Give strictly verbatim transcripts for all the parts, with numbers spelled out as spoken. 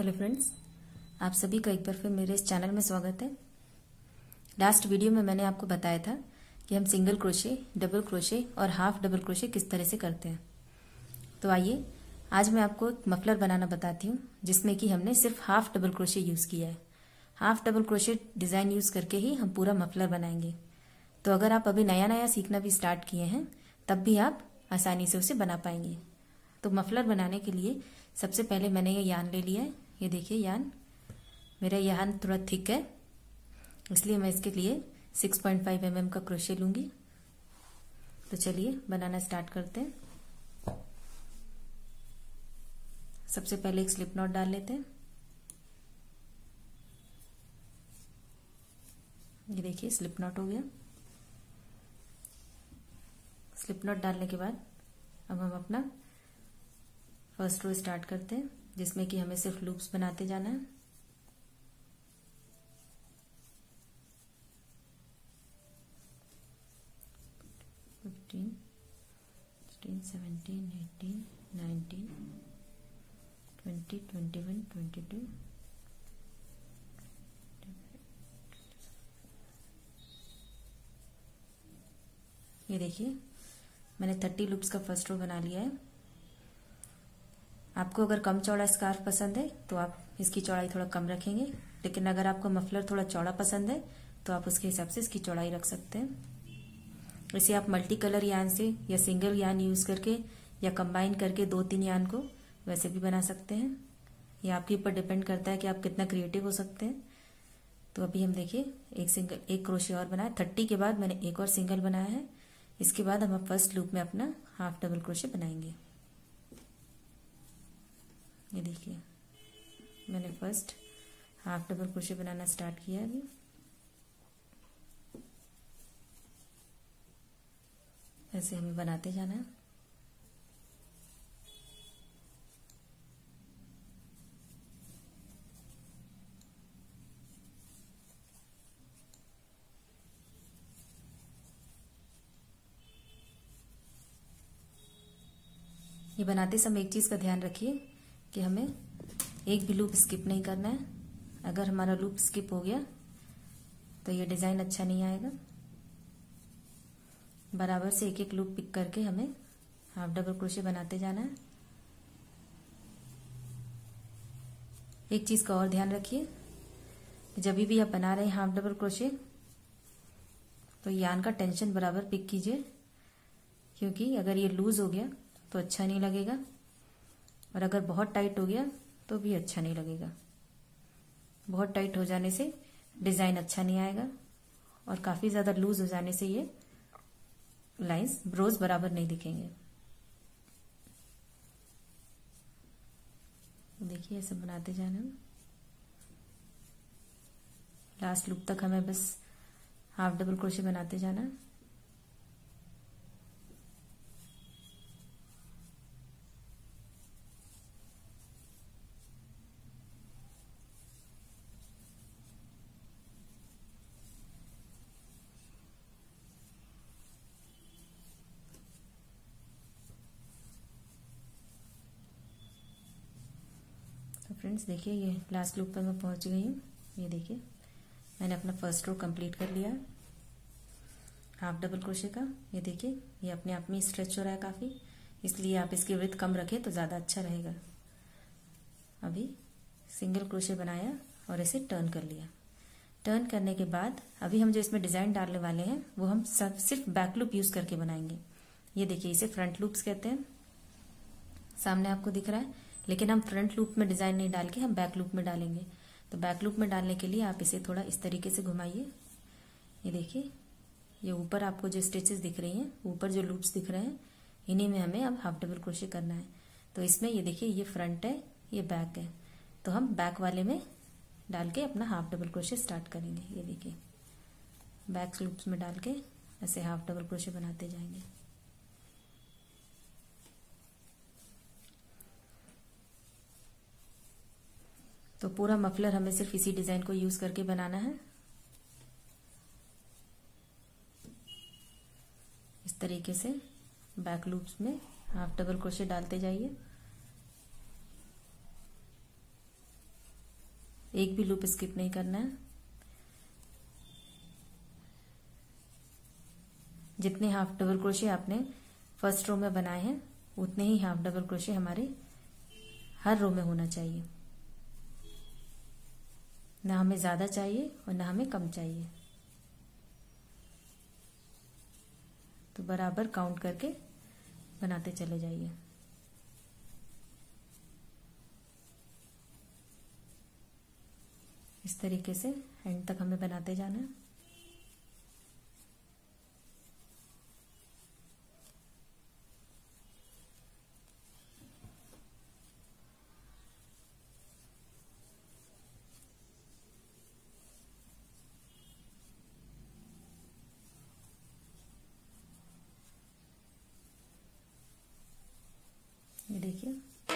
Hello friends, आप सभी का एक बार फिर मेरे इस चैनल में स्वागत है। लास्ट वीडियो में मैंने आपको बताया था कि हम सिंगल क्रोशे, डबल क्रोशे और हाफ डबल क्रोशे किस तरह से करते हैं। तो आइए आज मैं आपको एक मफलर बनाना बताती हूँ जिसमें कि हमने सिर्फ हाफ डबल क्रोशे यूज़ किया है। Half double crochet design use करके ही हम पूरा मफलर बनाएंगे। तो अगर आप अभी नया नया सीखना भी स्टार्ट किए हैं तब भी आप आसानी से उसे बना पाएंगे। तो मफलर बनाने के लिए सबसे पहले मैंने ये यान ले लिया है। ये देखिए यान, मेरा यान थोड़ा थिक है इसलिए मैं इसके लिए six point five M M का क्रोशे लूंगी। तो चलिए बनाना स्टार्ट करते हैं। सबसे पहले एक स्लिप नॉट डाल लेते हैं। ये देखिए स्लिप नॉट हो गया। स्लिप नॉट डालने के बाद अब हम अपना फर्स्ट रो स्टार्ट करते हैं जिसमें कि हमें सिर्फ लूप्स बनाते जाना है। Fifteen, sixteen, seventeen, eighteen, nineteen, twenty, twenty one, twenty two, ये देखिए मैंने थर्टी लूप्स का फर्स्ट रो बना लिया है। आपको अगर कम चौड़ा स्कार्फ पसंद है तो आप इसकी चौड़ाई थोड़ा कम रखेंगे, लेकिन अगर आपको मफलर थोड़ा चौड़ा पसंद है तो आप उसके हिसाब से इसकी चौड़ाई रख सकते हैं। वैसे आप मल्टी कलर यान से या सिंगल यान यूज करके या कंबाइन करके दो तीन यान को वैसे भी बना सकते हैं। ये आपके ऊपर डिपेंड करता है कि आप कितना क्रिएटिव हो सकते हैं। तो अभी हम देखिए एक सिंगल एक क्रोशे और बनाया। थर्टी के बाद मैंने एक और सिंगल बनाया है। इसके बाद हम फर्स्ट लूप में अपना हाफ डबल क्रोशे बनाएंगे। ये देखिए मैंने फर्स्ट हाफ डबल क्रोशे बनाना स्टार्ट किया अभी। ऐसे हमें बनाते जाना है। ये बनाते समय एक चीज का ध्यान रखिए कि हमें एक भी लूप स्किप नहीं करना है। अगर हमारा लूप स्किप हो गया तो ये डिजाइन अच्छा नहीं आएगा। बराबर से एक एक लूप पिक करके हमें हाफ डबल क्रोशे बनाते जाना है। एक चीज का और ध्यान रखिए कि जब भी आप बना रहे हैं हाफ डबल क्रोशे तो यान का टेंशन बराबर पिक कीजिए, क्योंकि अगर ये लूज हो गया तो अच्छा नहीं लगेगा और अगर बहुत टाइट हो गया तो भी अच्छा नहीं लगेगा। बहुत टाइट हो जाने से डिजाइन अच्छा नहीं आएगा और काफी ज्यादा लूज हो जाने से ये लाइंस रोज बराबर नहीं दिखेंगे। देखिए ऐसे बनाते जाना। लास्ट लूप तक हमें बस हाफ डबल क्रोशे बनाते जाना। तो फ्रेंड्स देखिए ये लास्ट लूप पर मैं पहुंच गई हूँ। ये देखिए मैंने अपना फर्स्ट रो कंप्लीट कर लिया हाफ डबल क्रोशे का। ये देखिए ये अपने आप में स्ट्रेच हो रहा है काफी, इसलिए आप इसकी विड्थ कम रखें तो ज्यादा अच्छा रहेगा। अभी सिंगल क्रोशे बनाया और इसे टर्न कर लिया। टर्न करने के बाद अभी हम जो इसमें डिजाइन डालने वाले हैं वो हम सब सिर्फ बैक लूप यूज करके बनाएंगे। ये देखिए इसे फ्रंट लूप्स कहते हैं, सामने आपको दिख रहा है, लेकिन हम फ्रंट लूप में डिजाइन नहीं डाल के हम बैक लूप में डालेंगे। तो बैक लूप में डालने के लिए आप इसे थोड़ा इस तरीके से घुमाइए। ये देखिए ये ऊपर आपको जो स्टिचेस दिख रही हैं, ऊपर जो लूप्स दिख रहे हैं, इन्हीं में हमें अब हाफ डबल क्रोशे करना है। तो इसमें ये देखिए ये फ्रंट है, ये बैक है, तो हम बैक वाले में डाल के अपना हाफ डबल क्रोशे स्टार्ट करेंगे। ये देखिए बैक लूप्स में डाल के ऐसे हाफ डबल क्रोशे बनाते जाएंगे। तो पूरा मफलर हमें सिर्फ इसी डिजाइन को यूज करके बनाना है। इस तरीके से बैक लूप्स में हाफ डबल क्रोशे डालते जाइए। एक भी लूप स्किप नहीं करना है। जितने हाफ डबल क्रोशे आपने फर्स्ट रो में बनाए हैं उतने ही हाफ डबल क्रोशे हमारे हर रो में होना चाहिए। ना हमें ज्यादा चाहिए और ना हमें कम चाहिए। तो बराबर काउंट करके बनाते चले जाइए। इस तरीके से एंड तक हमें बनाते जाना है। ये देखिए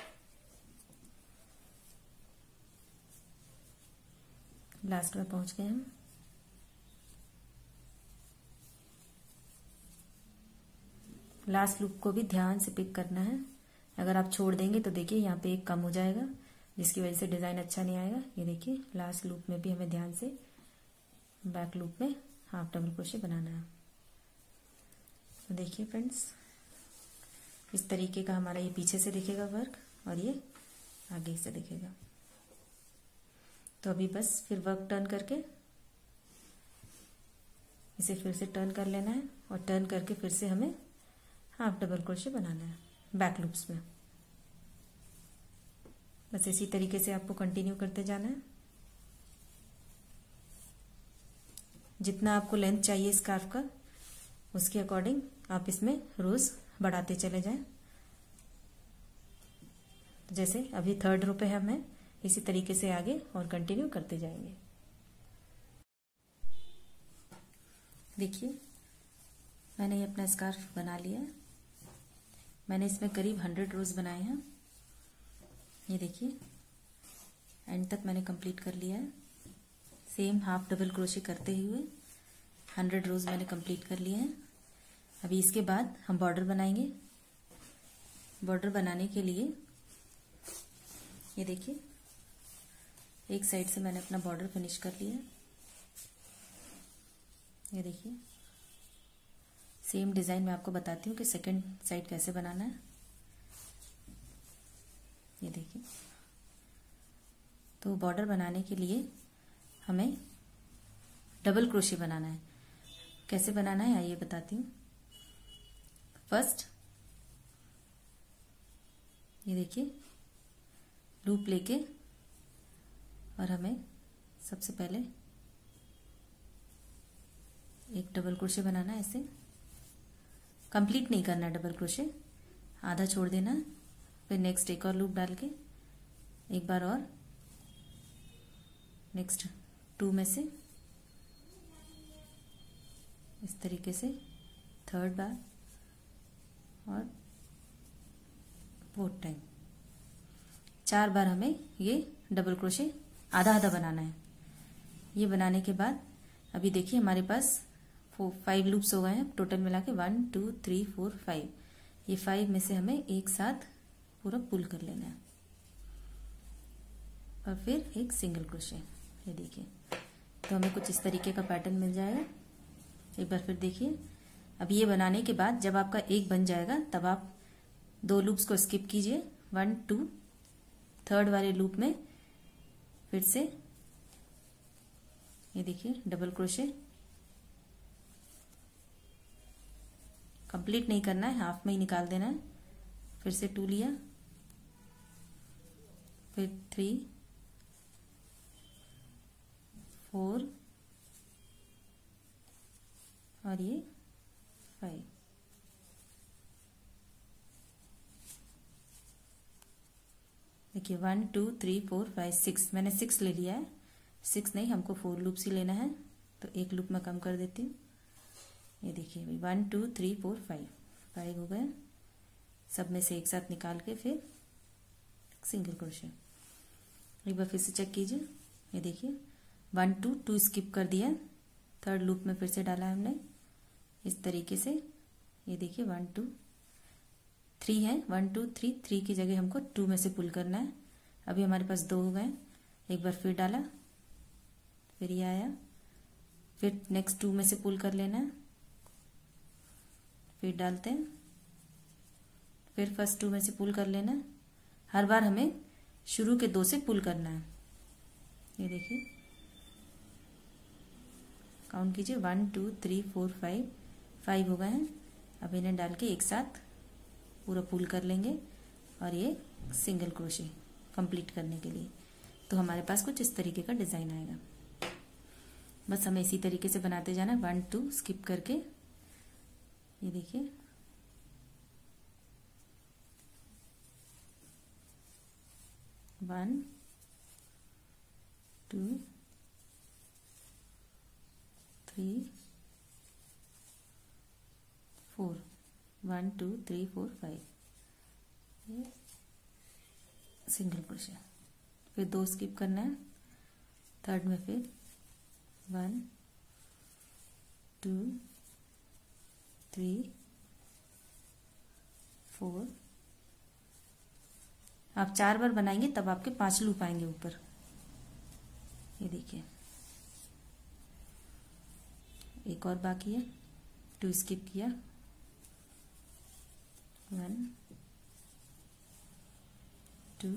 लास्ट में पहुंच गए हम। लास्ट लूप को भी ध्यान से पिक करना है। अगर आप छोड़ देंगे तो देखिए यहाँ पे एक कम हो जाएगा, जिसकी वजह से डिजाइन अच्छा नहीं आएगा। ये देखिए लास्ट लूप में भी हमें ध्यान से बैक लूप में हाफ डबल क्रोशे बनाना है। तो देखिए फ्रेंड्स, इस तरीके का हमारा ये पीछे से दिखेगा वर्क और ये आगे से दिखेगा। तो अभी बस फिर वर्क टर्न करके इसे फिर से टर्न कर लेना है और टर्न करके फिर से हमें हाफ डबल क्रोशे बनाना है बैक लूप्स में। बस इसी तरीके से आपको कंटिन्यू करते जाना है। जितना आपको लेंथ चाहिए स्कार्फ का उसके अकॉर्डिंग आप इसमें रोज बढ़ाते चले जाएं। जैसे अभी थर्ड रो पे हमें इसी तरीके से आगे और कंटिन्यू करते जाएंगे। देखिए मैंने ये अपना स्कार्फ बना लिया। मैंने इसमें करीब हंड्रेड रोज बनाए हैं। ये देखिए एंड तक मैंने कंप्लीट कर लिया है। सेम हाफ डबल क्रोशे करते हुए हंड्रेड रोज मैंने कंप्लीट कर लिए हैं। अभी इसके बाद हम बॉर्डर बनाएंगे। बॉर्डर बनाने के लिए ये देखिए एक साइड से मैंने अपना बॉर्डर फिनिश कर लिया। ये देखिए सेम डिजाइन मैं आपको बताती हूँ कि सेकंड साइड कैसे बनाना है। ये देखिए तो बॉर्डर बनाने के लिए हमें डबल क्रोशे बनाना है। कैसे बनाना है आइए बताती हूँ। फर्स्ट ये देखिए लूप लेके और हमें सबसे पहले एक डबल क्रोशे बनाना है। ऐसे कंप्लीट नहीं करना डबल क्रोशे, आधा छोड़ देना। फिर नेक्स्ट एक और लूप डाल के एक बार और नेक्स्ट टू में से इस तरीके से थर्ड बार और फोर्थ टाइम चार बार हमें ये डबल क्रोशे आधा आधा बनाना है। ये बनाने के बाद अभी देखिए हमारे पास फाइव लूप्स हो गए हैं टोटल मिला के one two three four five. ये फाइव में से हमें एक साथ पूरा पुल कर लेना है और फिर एक सिंगल क्रोशे। ये देखिए तो हमें कुछ इस तरीके का पैटर्न मिल जाएगा। एक बार फिर देखिए अब ये बनाने के बाद जब आपका एक बन जाएगा तब आप दो लूप्स को स्किप कीजिए। वन टू थर्ड वाले लूप में फिर से ये देखिए डबल क्रोशे कंप्लीट नहीं करना है, हाफ में ही निकाल देना है। फिर से टू लिया, फिर थ्री फोर और ये फाइव। देखिए one two three four five six, मैंने सिक्स ले लिया है। सिक्स नहीं हमको फोर लूप्स ही लेना है तो एक लूप में कम कर देती हूँ। ये देखिए भाई one two three four five, five हो गए। सब में से एक साथ निकाल के फिर सिंगल क्रोशे। एक बार फिर से चेक कीजिए। ये देखिए वन टू टू स्किप कर दिया, थर्ड लूप में फिर से डाला है हमने इस तरीके से। ये देखिए वन टू थ्री है, वन टू थ्री, थ्री की जगह हमको टू में से पुल करना है। अभी हमारे पास दो हो गए, एक बार फिर डाला, फिर ये आया, फिर नेक्स्ट टू में से पुल कर लेना है, फिर डालते हैं, फिर फर्स्ट टू में से पुल कर लेना है। हर बार हमें शुरू के दो से पुल करना है। ये देखिए, काउंट कीजिए, one two three four five, five हो गए हैं। अब इन्हें डाल के एक साथ पूरा पुल कर लेंगे और ये सिंगल क्रोशे कंप्लीट करने के लिए। तो हमारे पास कुछ इस तरीके का डिजाइन आएगा। बस हमें इसी तरीके से बनाते जाना, वन टू स्किप करके। ये देखिए, one two three four, one two three four five, ये सिंगल क्रोशे। फिर दो स्किप करना है, थर्ड में फिर वन टू थ्री फोर। आप चार बार बनाएंगे तब आपके पांच लूप आएंगे ऊपर। ये देखिए, एक और बाकी है, टू स्किप किया, वन टू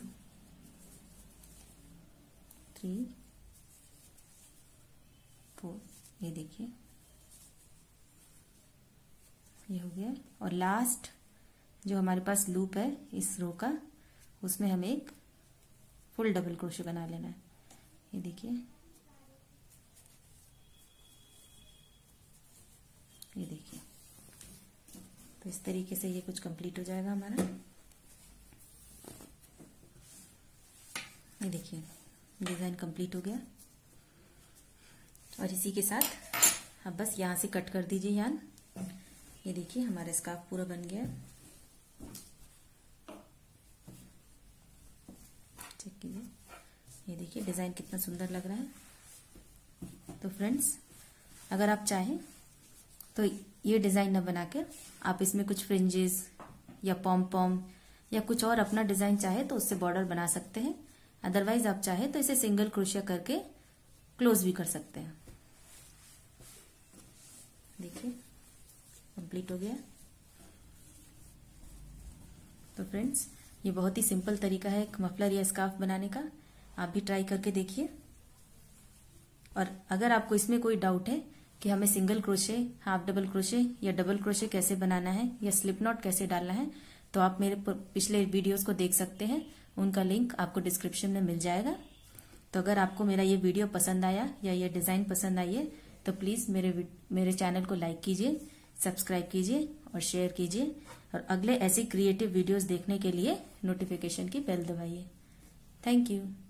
थ्री फोर। ये देखिए, ये हो गया। और लास्ट जो हमारे पास लूप है इस रो का, उसमें हमें एक फुल डबल क्रोशे बना लेना है। ये देखिए, ये देखिए, तो इस तरीके से ये कुछ कंप्लीट हो जाएगा हमारा। ये देखिए, डिजाइन कंप्लीट हो गया। और इसी के साथ अब बस यहां से कट कर दीजिए यान। ये देखिए, हमारा स्कार्फ पूरा बन गया। चेक कीजिए, ये देखिए डिजाइन कितना सुंदर लग रहा है। तो फ्रेंड्स, अगर आप चाहें तो ये डिजाइन न बनाकर आप इसमें कुछ फ्रिंजेस या पॉम पॉम या कुछ और अपना डिजाइन चाहे तो उससे बॉर्डर बना सकते हैं। अदरवाइज आप चाहे तो इसे सिंगल क्रोशिया करके क्लोज भी कर सकते हैं। देखिए, कंप्लीट हो गया। तो फ्रेंड्स, ये बहुत ही सिंपल तरीका है एक मफलर या स्कार्फ बनाने का। आप भी ट्राई करके देखिए। और अगर आपको इसमें कोई डाउट है कि हमें single crochet, half double crochet या डबल क्रोशे कैसे बनाना है या स्लिप नॉट कैसे डालना है, तो आप मेरे पिछले वीडियोस को देख सकते हैं। उनका लिंक आपको डिस्क्रिप्शन में मिल जाएगा। तो अगर आपको मेरा ये वीडियो पसंद आया या ये डिजाइन पसंद आई है तो प्लीज मेरे मेरे चैनल को लाइक कीजिए, सब्सक्राइब कीजिए और शेयर कीजिए। और अगले ऐसे क्रिएटिव वीडियोस देखने के लिए नोटिफिकेशन की बेल दबाइए। Thank you.